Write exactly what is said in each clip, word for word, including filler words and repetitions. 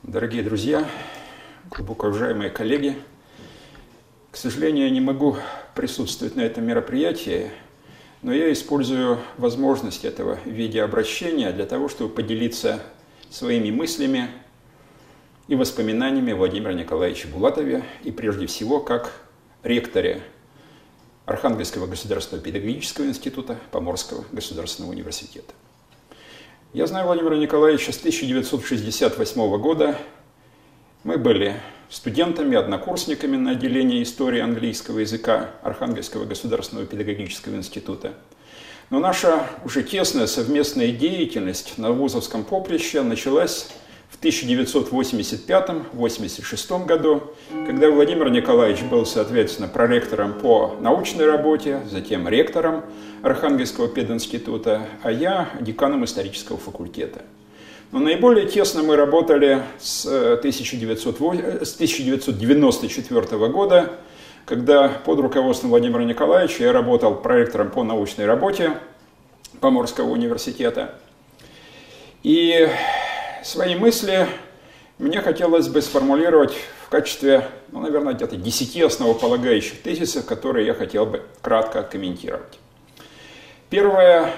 Дорогие друзья, глубоко уважаемые коллеги, к сожалению, я не могу присутствовать на этом мероприятии, но я использую возможность этого видеообращения для того, чтобы поделиться своими мыслями и воспоминаниями о Владимире Николаевиче Булатове и прежде всего как ректоре Архангельского государственного педагогического института, Поморского государственного университета. Я знаю Владимира Николаевича с тысяча девятьсот шестьдесят восьмого года. Мы были студентами, однокурсниками на отделении истории английского языка Архангельского государственного педагогического института. Но наша уже тесная совместная деятельность на вузовском поприще началась в тысяча девятьсот восемьдесят пятом — восемьдесят шестом году, когда Владимир Николаевич был, соответственно, проректором по научной работе, затем ректором Архангельского пединститута, а я деканом исторического факультета. Но наиболее тесно мы работали с тысяча девятьсот девяносто четвёртого года, когда под руководством Владимира Николаевича я работал проректором по научной работе Поморского университета. И свои мысли мне хотелось бы сформулировать в качестве, ну, наверное, где-то десяти основополагающих тезисов, которые я хотел бы кратко откомментировать. Первое.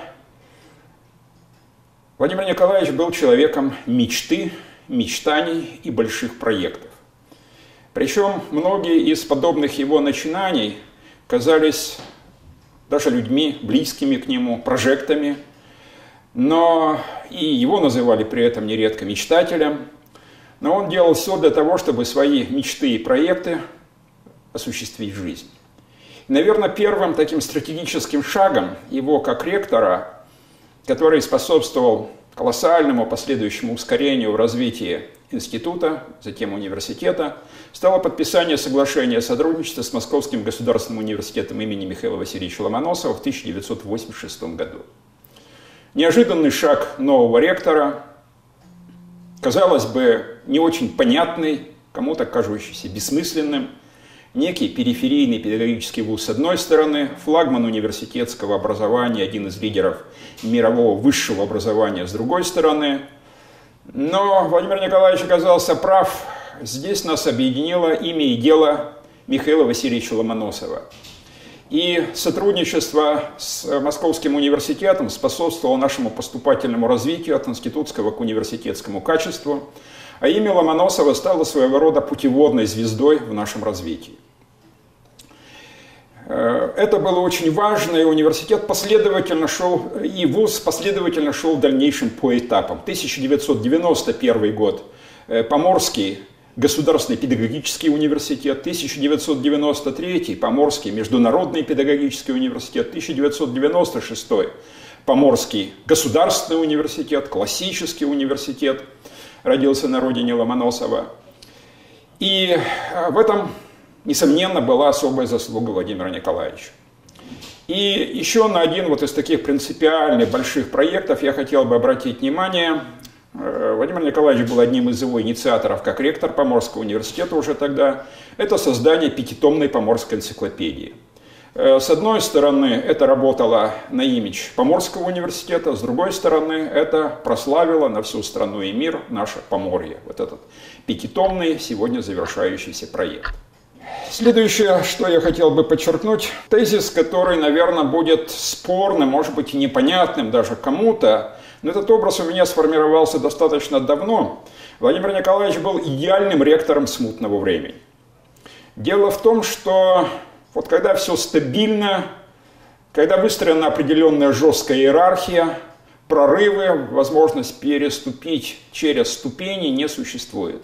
Владимир Николаевич был человеком мечты, мечтаний и больших проектов. Причем многие из подобных его начинаний казались даже людьми, близкими к нему, прожектами, но и его называли при этом нередко мечтателем. Но он делал все для того, чтобы свои мечты и проекты осуществить в жизнь. И, наверное, первым таким стратегическим шагом его как ректора, который способствовал колоссальному последующему ускорению в развитии института, затем университета, стало подписание соглашения о сотрудничестве с Московским государственным университетом имени Михаила Васильевича Ломоносова в тысяча девятьсот восемьдесят шестом году. Неожиданный шаг нового ректора, казалось бы, не очень понятный, кому-то кажущийся бессмысленным, некий периферийный педагогический вуз с одной стороны, флагман университетского образования, один из лидеров мирового высшего образования с другой стороны. Но Владимир Николаевич оказался прав. Здесь нас объединило имя и дело Михаила Васильевича Ломоносова. И сотрудничество с Московским университетом способствовало нашему поступательному развитию от институтского к университетскому качеству, а имя Ломоносова стало своего рода путеводной звездой в нашем развитии. Это было очень важно, и университет последовательно шел, и вуз последовательно шел дальнейшим по этапам. тысяча девятьсот девяносто первый год – Поморский государственный педагогический университет, тысяча девятьсот девяносто третий – Поморский международный педагогический университет, тысяча девятьсот девяносто шестой – Поморский государственный университет, классический университет, родился на родине Ломоносова. И в этом, несомненно, была особая заслуга Владимира Николаевича. И еще на один вот из таких принципиальных больших проектов я хотел бы обратить внимание. Владимир Николаевич был одним из его инициаторов как ректор Поморского университета уже тогда. Это создание пятитомной Поморской энциклопедии. С одной стороны, это работало на имидж Поморского университета, с другой стороны, это прославило на всю страну и мир наше Поморье. Вот этот пятитомный, сегодня завершающийся проект. Следующее, что я хотел бы подчеркнуть, тезис, который, наверное, будет спорным, может быть, и непонятным даже кому-то, но этот образ у меня сформировался достаточно давно. Владимир Николаевич был идеальным ректором смутного времени. Дело в том, что вот когда все стабильно, когда выстроена определенная жесткая иерархия, прорывы, возможность переступить через ступени не существует.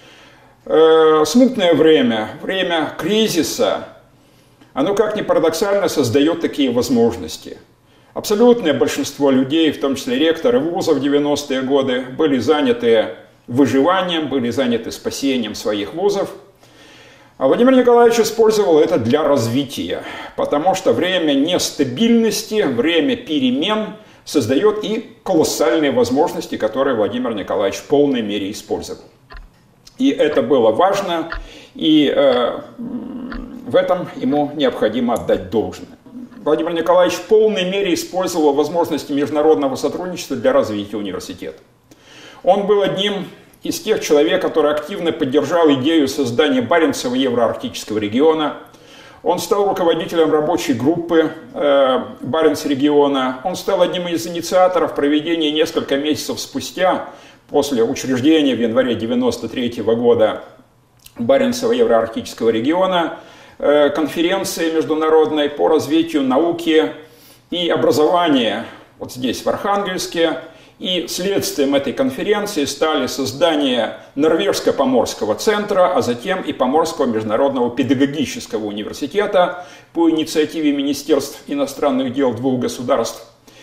Смутное время, время кризиса, оно, как ни парадоксально, создает такие возможности. Абсолютное большинство людей, в том числе ректоры вузов в девяностые годы, были заняты выживанием, были заняты спасением своих вузов. А Владимир Николаевич использовал это для развития, потому что время нестабильности, время перемен создает и колоссальные возможности, которые Владимир Николаевич в полной мере использовал. И это было важно, и э, в этом ему необходимо отдать должное. Владимир Николаевич в полной мере использовал возможности международного сотрудничества для развития университета. Он был одним из тех человек, который активно поддержал идею создания Баренцева евроарктического региона. Он стал руководителем рабочей группы э, Баренц-региона. Он стал одним из инициаторов проведения несколько месяцев спустя, после учреждения в январе девяносто третьего года Баренцева евроарктического региона, э, конференции международной по развитию науки и образования вот здесь, в Архангельске. И следствием этой конференции стали создание Норвежско-Поморского центра, а затем и Поморского международного педагогического университета по инициативе Министерств иностранных дел двух государств.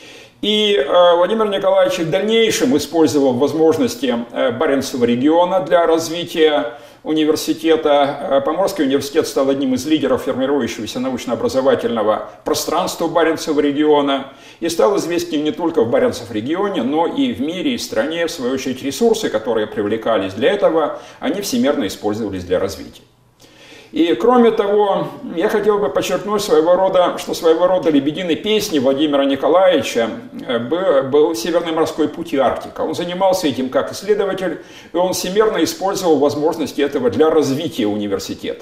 И э, Владимир Николаевич в дальнейшем использовал возможности э, Баренцева региона для развития университета. Поморский университет стал одним из лидеров формирующегося научно-образовательного пространства Баренцева региона и стал известен не только в Баренцев регионе, но и в мире и стране. В свою очередь, ресурсы, которые привлекались для этого, они всемирно использовались для развития. И кроме того, я хотел бы подчеркнуть своего рода, что своего рода лебединой песней Владимира Николаевича был, был Северный морской путь и Арктика. Он занимался этим как исследователь, и он всемирно использовал возможности этого для развития университета.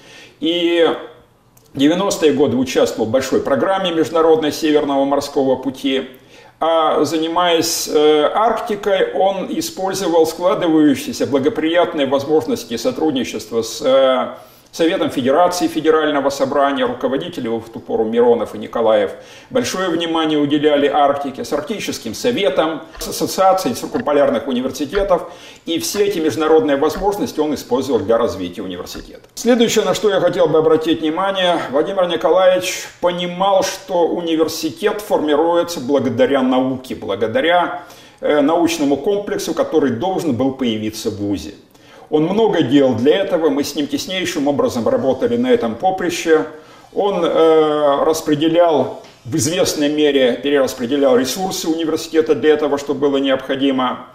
И в девяностые годы участвовал в большой программе международной Северного морского пути. А занимаясь э, Арктикой, он использовал складывающиеся благоприятные возможности сотрудничества с э, Советом Федерации Федерального собрания, руководители в ту пору Миронов и Николаев большое внимание уделяли Арктике, с Арктическим советом, с Ассоциацией циркумполярных университетов. И все эти международные возможности он использовал для развития университета. Следующее, на что я хотел бы обратить внимание, Владимир Николаевич понимал, что университет формируется благодаря науке, благодаря э, научному комплексу, который должен был появиться в вузе. Он много делал для этого, мы с ним теснейшим образом работали на этом поприще. Он э, распределял, в известной мере перераспределял ресурсы университета для этого, что было необходимо.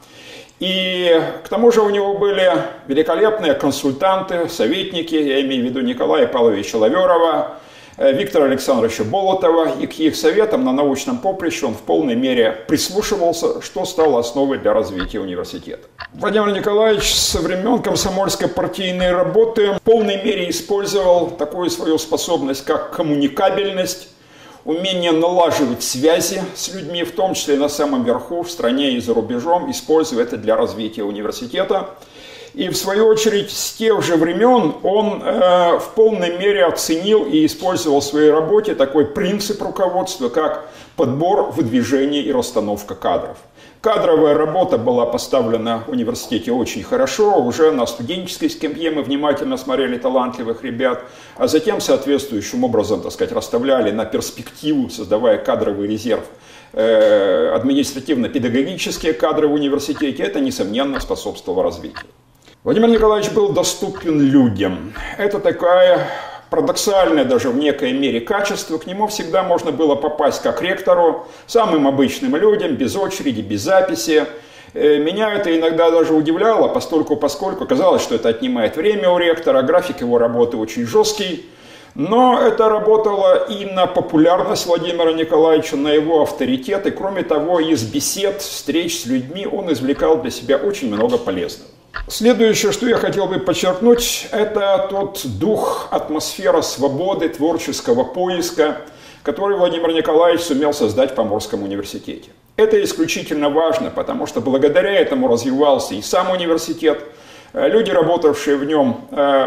И к тому же у него были великолепные консультанты, советники, я имею в виду Николая Павловича Лаверова, Виктора Александровича Болотова, и к их советам на научном поприще он в полной мере прислушивался, что стало основой для развития университета. Владимир Николаевич со времен комсомольской партийной работы в полной мере использовал такую свою способность, как коммуникабельность, умение налаживать связи с людьми, в том числе на самом верху, в стране и за рубежом, используя это для развития университета. И в свою очередь с тех же времен он э, в полной мере оценил и использовал в своей работе такой принцип руководства, как подбор, выдвижение и расстановка кадров. Кадровая работа была поставлена в университете очень хорошо, уже на студенческой скамье мы внимательно смотрели талантливых ребят, а затем соответствующим образом, так сказать, расставляли на перспективу, создавая кадровый резерв, э, административно-педагогические кадры в университете. Это, несомненно, способствовало развитию. Владимир Николаевич был доступен людям. Это такая парадоксальное даже в некой мере качество. К нему всегда можно было попасть как ректору, самым обычным людям, без очереди, без записи. Меня это иногда даже удивляло, постольку, поскольку казалось, что это отнимает время у ректора, график его работы очень жесткий. Но это работало и на популярность Владимира Николаевича, на его авторитет. И кроме того, из бесед, встреч с людьми он извлекал для себя очень много полезного. Следующее, что я хотел бы подчеркнуть, это тот дух, атмосфера свободы, творческого поиска, который Владимир Николаевич сумел создать в Поморском университете. Это исключительно важно, потому что благодаря этому развивался и сам университет. Люди, работавшие в нем,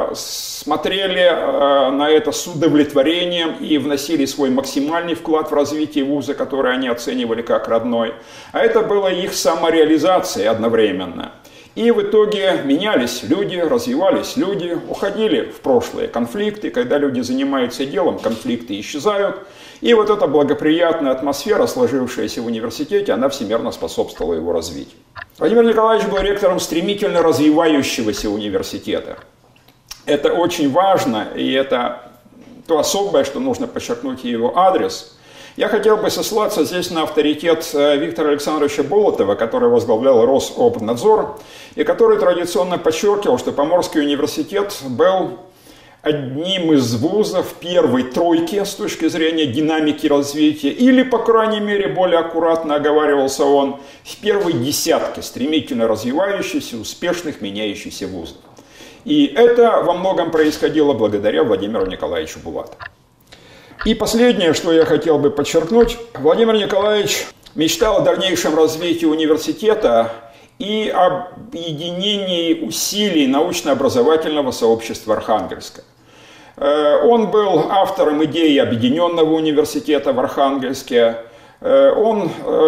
смотрели на это с удовлетворением и вносили свой максимальный вклад в развитие вуза, который они оценивали как родной. А это была их самореализация одновременно. И в итоге менялись люди, развивались люди, уходили в прошлые конфликты. Когда люди занимаются делом, конфликты исчезают. И вот эта благоприятная атмосфера, сложившаяся в университете, она всемирно способствовала его развитию. Владимир Николаевич был ректором стремительно развивающегося университета. Это очень важно, и это то особое, что нужно подчеркнуть в его адрес. Я хотел бы сослаться здесь на авторитет Виктора Александровича Болотова, который возглавлял Рособнадзор, и который традиционно подчеркивал, что Поморский университет был одним из вузов первой тройки с точки зрения динамики развития, или, по крайней мере, более аккуратно оговаривался он, в первой десятке стремительно развивающихся, успешных, меняющихся вузов. И это во многом происходило благодаря Владимиру Николаевичу Булатову. И последнее, что я хотел бы подчеркнуть, Владимир Николаевич мечтал о дальнейшем развитии университета и об объединении усилий научно-образовательного сообщества Архангельска. Он был автором идеи объединенного университета в Архангельске. Он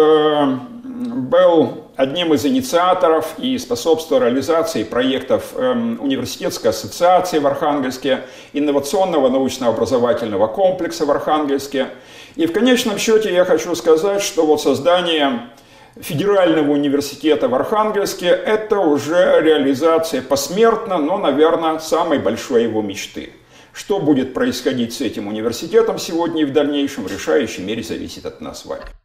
был одним из инициаторов и способствовал реализации проектов Университетской ассоциации в Архангельске, инновационного научно-образовательного комплекса в Архангельске. И в конечном счете я хочу сказать, что вот создание Федерального университета в Архангельске – это уже реализация посмертно, но, наверное, самой большой его мечты. Что будет происходить с этим университетом сегодня и в дальнейшем, в решающей мере зависит от нас с вами.